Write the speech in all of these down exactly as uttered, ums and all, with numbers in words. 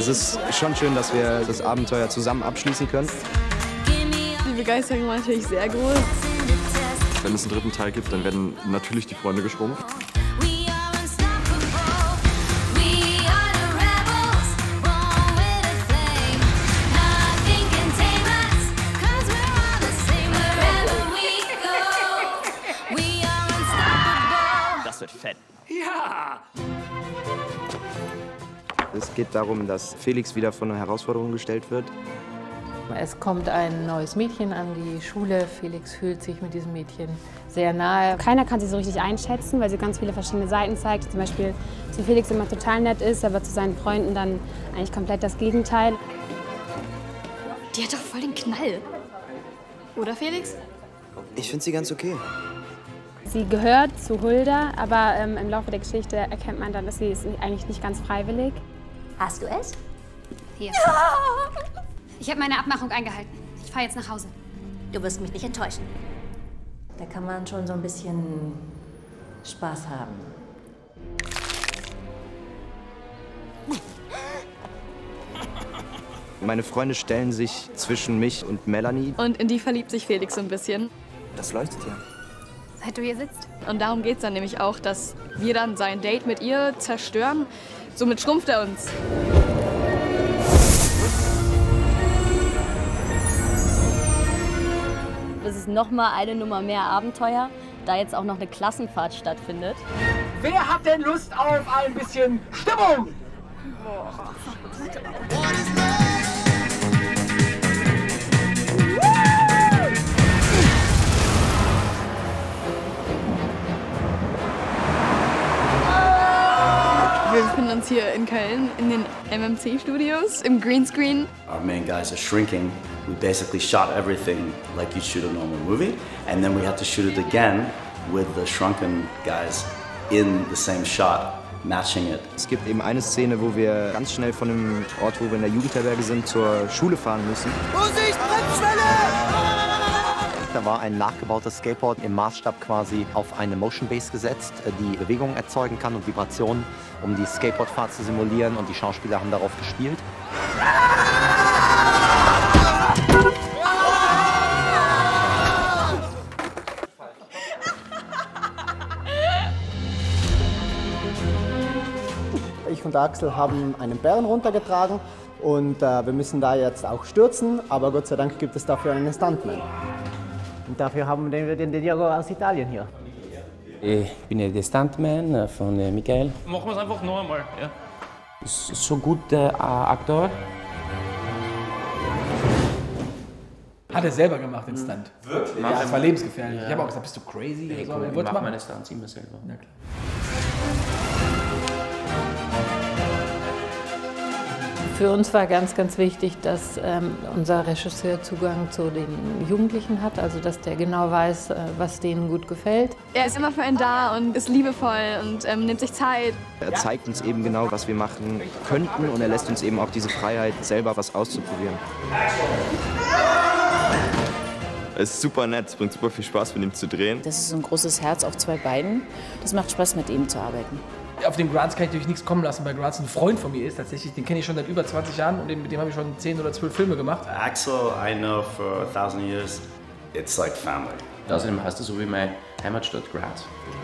Es ist schon schön, dass wir das Abenteuer zusammen abschließen können. Die Begeisterung war natürlich sehr groß. Wenn es einen dritten Teil gibt, dann werden natürlich die Freunde geschrumpft. Das wird fett. Ja! Es geht darum, dass Felix wieder vor eine Herausforderung gestellt wird. Es kommt ein neues Mädchen an die Schule. Felix fühlt sich mit diesem Mädchen sehr nahe. Keiner kann sie so richtig einschätzen, weil sie ganz viele verschiedene Seiten zeigt. Zum Beispiel zu Felix immer total nett ist, aber zu seinen Freunden dann eigentlich komplett das Gegenteil. Die hat doch voll den Knall. Oder, Felix? Ich finde sie ganz okay. Sie gehört zu Hulda, aber ähm, im Laufe der Geschichte erkennt man dann, dass sie es eigentlich nicht ganz freiwillig. Hast du es? Hier. Ich habe meine Abmachung eingehalten. Ich fahre jetzt nach Hause. Du wirst mich nicht enttäuschen. Da kann man schon so ein bisschen Spaß haben. Meine Freunde stellen sich zwischen mich und Melanie. Und in die verliebt sich Felix so ein bisschen. Das leuchtet ja. Seit du hier sitzt. Und darum geht es dann nämlich auch, dass wir dann sein Date mit ihr zerstören. Somit schrumpft er uns. Das ist noch mal eine Nummer mehr Abenteuer, da jetzt auch noch eine Klassenfahrt stattfindet. Wer hat denn Lust auf ein bisschen Stimmung? Boah. Wir befinden uns hier in Köln in den M M C-Studios im Greenscreen. Our main guys are shrinking. We basically shot everything like you shoot a normal movie, and then we had to shoot it again with the shrunken guys in the same shot, matching it. Es gibt eben eine Szene, wo wir ganz schnell von dem Ort, wo wir in der Jugendherberge sind, zur Schule fahren müssen. Vorsicht, Bremsschwelle! Da war ein nachgebautes Skateboard im Maßstab quasi auf eine Motion Base gesetzt, die Bewegungen erzeugen kann und Vibrationen, um die Skateboardfahrt zu simulieren, und die Schauspieler haben darauf gespielt. Ich und Axel haben einen Bären runtergetragen und äh, wir müssen da jetzt auch stürzen, aber Gott sei Dank gibt es dafür einen Stuntman. Und dafür haben wir den, den Diego aus Italien hier. Ich bin der Stuntman von Michael. Machen wir es einfach noch einmal. Ja. Ist so guter äh, Aktor. Hat er selber gemacht, den Stunt. Wirklich? Ja, das war lebensgefährlich. Ja. Ich habe auch gesagt, bist du crazy? Hey, so, komm, ich mach mache meine Stunts immer selber. Na klar. Für uns war ganz, ganz wichtig, dass ähm, unser Regisseur Zugang zu den Jugendlichen hat, also dass der genau weiß, äh, was denen gut gefällt. Er ist immer für einen da und ist liebevoll und ähm, nimmt sich Zeit. Er zeigt uns eben genau, was wir machen könnten, und er lässt uns eben auch diese Freiheit, selber was auszuprobieren. Es ist super nett, es bringt super viel Spaß, mit ihm zu drehen. Das ist so ein großes Herz auf zwei Beinen. Das macht Spaß, mit ihm zu arbeiten. Auf den Grants kann ich natürlich nichts kommen lassen, weil Grants ein Freund von mir ist tatsächlich. Den kenne ich schon seit über zwanzig Jahren und mit dem habe ich schon zehn oder zwölf Filme gemacht. Axel, I know for a thousand years. It's like family. Außerdem heißt es so wie meine Heimatstadt Graz.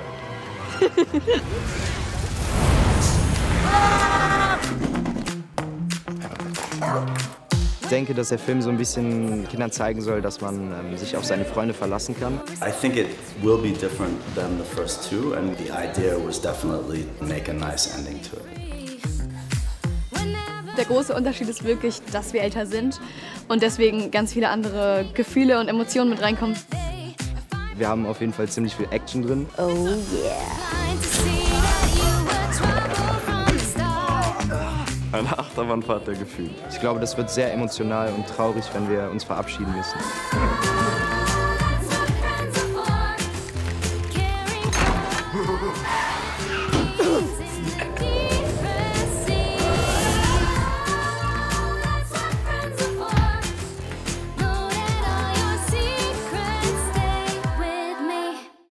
Ich denke, dass der Film so ein bisschen Kindern zeigen soll, dass man ähm, sich auf seine Freunde verlassen kann. I think it will be different than the first two, and the idea was definitely to make a nice ending to it. Der große Unterschied ist wirklich, dass wir älter sind und deswegen ganz viele andere Gefühle und Emotionen mit reinkommen. Wir haben auf jeden Fall ziemlich viel Action drin. Oh yeah. Eine Achterbahnfahrt der Gefühle. Ich glaube, das wird sehr emotional und traurig, wenn wir uns verabschieden müssen.